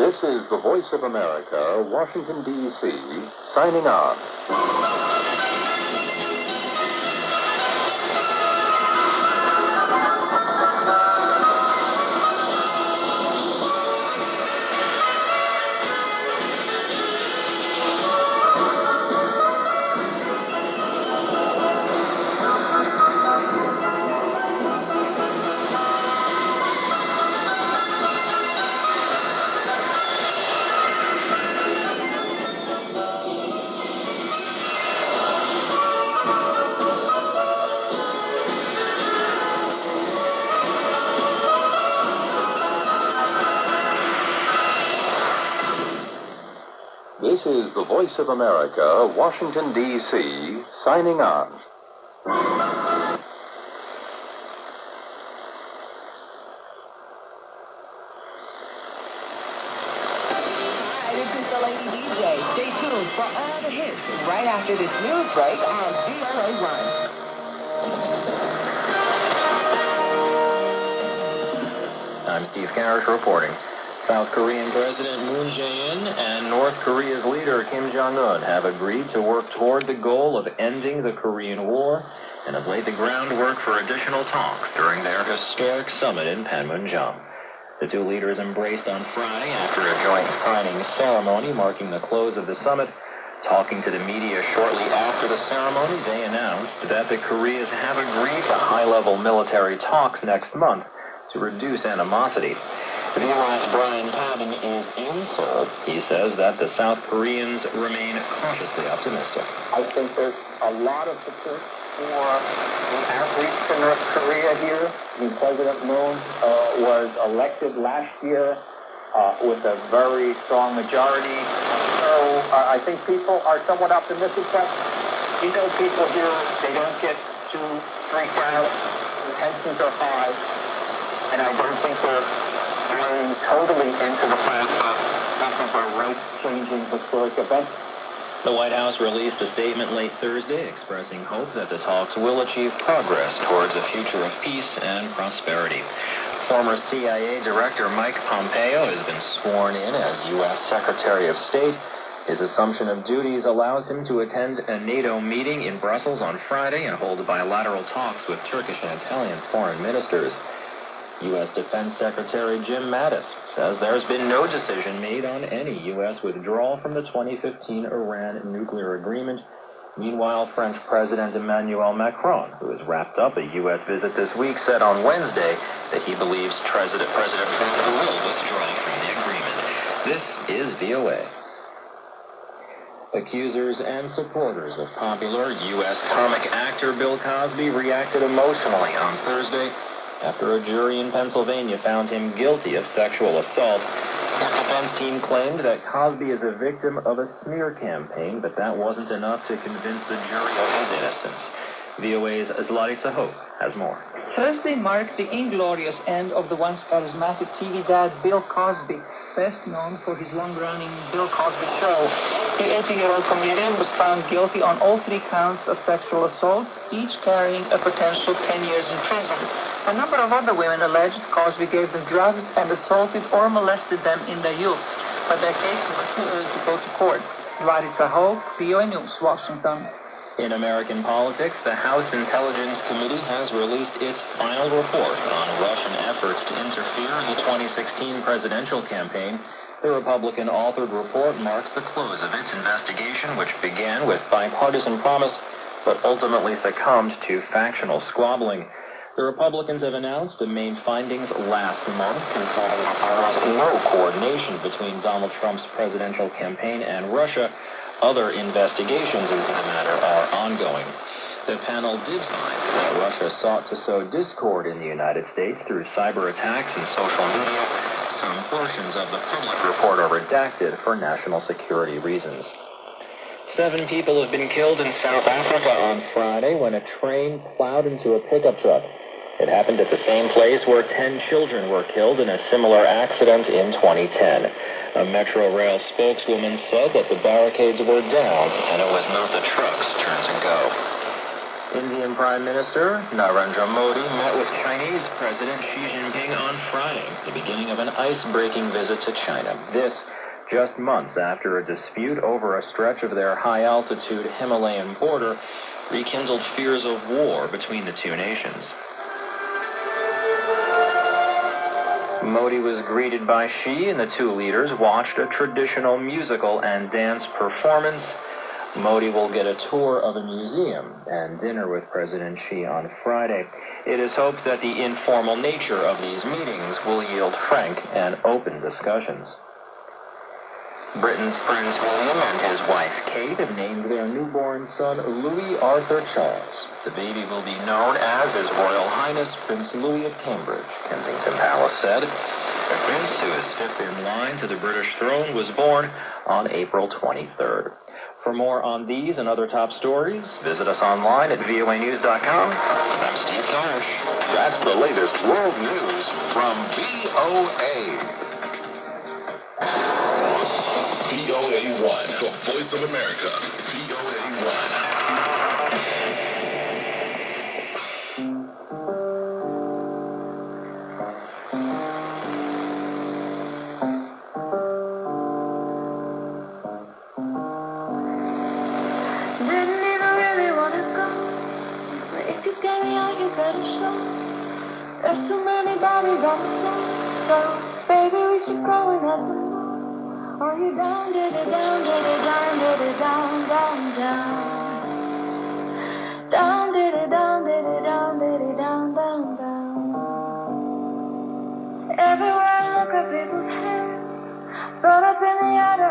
This is the Voice of America, Washington, D.C., signing on. This is the Voice of America, Washington, D.C., signing on. Hi, this is the Lady DJ. Stay tuned for all the hits right after this news break on VOA 1. I'm Steve Karish reporting. South Korean President Moon Jae-in and North Korea's leader Kim Jong-un have agreed to work toward the goal of ending the Korean War and have laid the groundwork for additional talks during their historic summit in Panmunjom. The two leaders embraced on Friday after a joint signing ceremony marking the close of the summit. Talking to the media shortly after the ceremony, they announced that the Koreas have agreed to high-level military talks next month to reduce animosity. VOA's Brian Padden is in Seoul. He says that the South Koreans remain cautiously optimistic. I think there's a lot of support for the outreach to North Korea here. President Moon was elected last year with a very strong majority. So I think people are somewhat optimistic that, people here, they don't get too freaked out. The tensions are high. And I don't think they're going totally into the fact that this is a right-changing historic event. The White House released a statement late Thursday expressing hope that the talks will achieve progress towards a future of peace and prosperity. Former CIA Director Mike Pompeo has been sworn in as U.S. Secretary of State. His assumption of duties allows him to attend a NATO meeting in Brussels on Friday and hold bilateral talks with Turkish and Italian foreign ministers. U.S. Defense Secretary Jim Mattis says there's been no decision made on any U.S. withdrawal from the 2015 Iran nuclear agreement. Meanwhile, French President Emmanuel Macron, who has wrapped up a U.S. visit this week, said on Wednesday that he believes President Trump will withdraw from the agreement. This is VOA. Accusers and supporters of popular U.S. comic actor Bill Cosby reacted emotionally on Thursday after a jury in Pennsylvania found him guilty of sexual assault. His defense team claimed that Cosby is a victim of a smear campaign, but that wasn't enough to convince the jury of his innocence. VOA's Zlatitsa Hope has more. Thursday marked the inglorious end of the once charismatic TV dad Bill Cosby, best known for his long-running Bill Cosby Show. The 80-year-old comedian was found guilty on all 3 counts of sexual assault, each carrying a potential 10 years in prison. A number of other women alleged Cosby gave them drugs and assaulted or molested them in their youth, but their cases were too early to go to court. Zlatitsa Hope, VOA News, Washington. In American politics, the House Intelligence Committee has released its final report on Russian efforts to interfere in the 2016 presidential campaign. The Republican-authored report marks the close of its investigation, which began with bipartisan promise, but ultimately succumbed to factional squabbling. The Republicans have announced the main findings last month, concluding that there was no coordination between Donald Trump's presidential campaign and Russia. Other investigations into the matter are ongoing. The panel did find that Russia sought to sow discord in the United States through cyber attacks and social media. Some portions of the public report are redacted for national security reasons. 7 people have been killed in South Africa on Friday when a train plowed into a pickup truck. It happened at the same place where 10 children were killed in a similar accident in 2010. A Metro Rail spokeswoman said that the barricades were down and it was not the truck's turn to go. Indian Prime Minister Narendra Modi met with Chinese President Xi Jinping on Friday, the beginning of an ice-breaking visit to China. This just months after a dispute over a stretch of their high-altitude Himalayan border rekindled fears of war between the two nations. Modi was greeted by Xi, and the two leaders watched a traditional musical and dance performance. Modi will get a tour of a museum and dinner with President Xi on Friday. It is hoped that the informal nature of these meetings will yield frank and open discussions. Britain's Prince William and his wife Kate have named their newborn son Louis Arthur Charles. The baby will be known as His Royal Highness Prince Louis of Cambridge, Kensington Palace said. The prince, who is fifth in line to the British throne, was born on April 23rd. For more on these and other top stories, visit us online at voanews.com. I'm Steve Karsh. That's the latest world news from VOA. VOA1, the Voice of America. VOA1. There's too many bodies on the floor, so baby we should go and have some more. Are you down, diddy, down, diddy, down, diddy, down, down, down. Down, diddy, down, diddy, down, diddy, down, down, down. Everywhere I look at people's hair, brought up in the yard